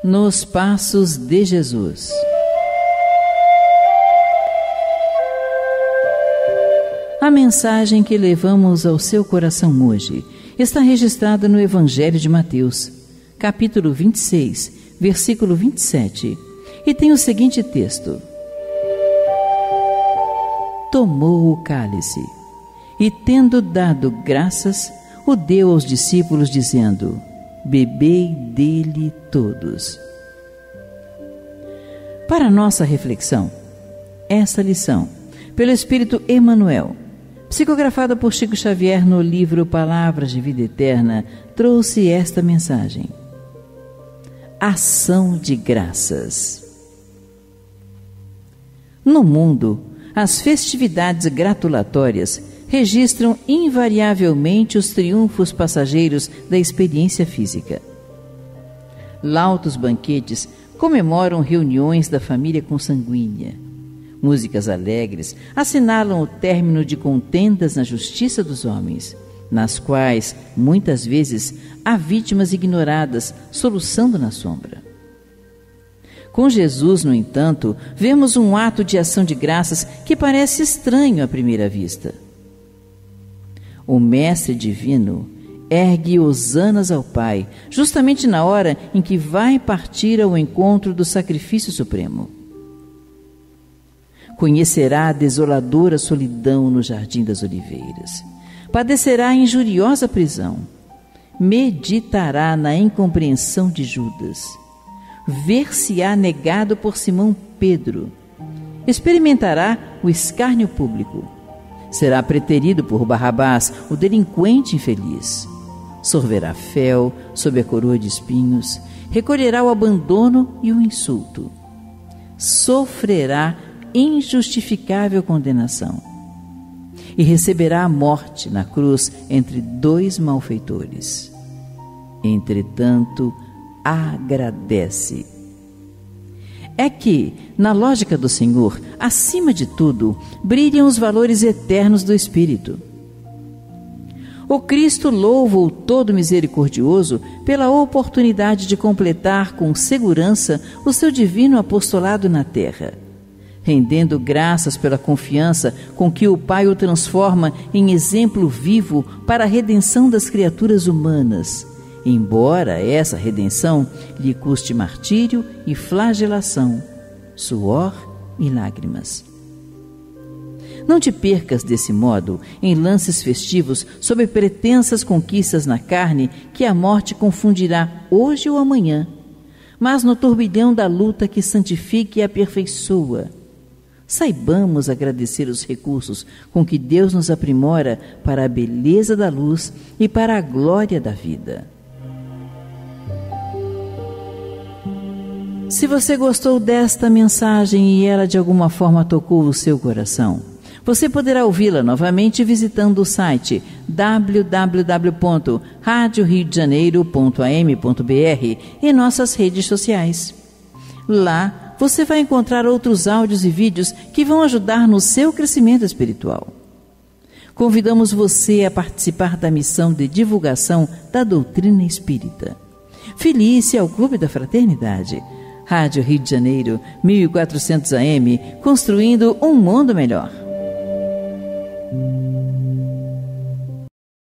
Nos passos de Jesus. A mensagem que levamos ao seu coração hoje está registrada no Evangelho de Mateus, capítulo 26, versículo 27, e tem o seguinte texto: Tomou o cálice e, tendo dado graças, o deu aos discípulos, dizendo: Bebei dele todos. Para nossa reflexão, esta lição, pelo Espírito Emmanuel, psicografada por Chico Xavier no livro Palavras de Vida Eterna, trouxe esta mensagem: ação de graças. No mundo, as festividades gratulatórias registram invariavelmente os triunfos passageiros da experiência física. Lautos banquetes comemoram reuniões da família consanguínea. Músicas alegres assinalam o término de contendas na justiça dos homens, nas quais, muitas vezes, há vítimas ignoradas soluçando na sombra. Com Jesus, no entanto, vemos um ato de ação de graças que parece estranho à primeira vista. O Mestre Divino ergue hosanas ao Pai, justamente na hora em que vai partir ao encontro do sacrifício supremo. Conhecerá a desoladora solidão no Jardim das Oliveiras. Padecerá a injuriosa prisão. Meditará na incompreensão de Judas. Ver-se-á negado por Simão Pedro. Experimentará o escárnio público. Será preterido por Barrabás, o delinquente infeliz. Sorverá fel sob a coroa de espinhos. Recolherá o abandono e o insulto. Sofrerá injustificável condenação. E receberá a morte na cruz entre dois malfeitores. Entretanto, agradece. É que, na lógica do Senhor, acima de tudo, brilham os valores eternos do Espírito. O Cristo louva o Todo Misericordioso pela oportunidade de completar com segurança o seu divino apostolado na terra, rendendo graças pela confiança com que o Pai o transforma em exemplo vivo para a redenção das criaturas humanas, embora essa redenção lhe custe martírio e flagelação, suor e lágrimas. Não te percas desse modo em lances festivos sob pretensas conquistas na carne que a morte confundirá hoje ou amanhã, mas no turbilhão da luta que santifica e aperfeiçoa. Saibamos agradecer os recursos com que Deus nos aprimora para a beleza da luz e para a glória da vida. Se você gostou desta mensagem e ela de alguma forma tocou o seu coração, você poderá ouvi-la novamente visitando o site www.radioriodejaneiro.am.br e nossas redes sociais. Lá você vai encontrar outros áudios e vídeos que vão ajudar no seu crescimento espiritual. Convidamos você a participar da missão de divulgação da doutrina espírita. Filie-se ao Clube da Fraternidade. Rádio Rio de Janeiro, 1400 AM, construindo um mundo melhor.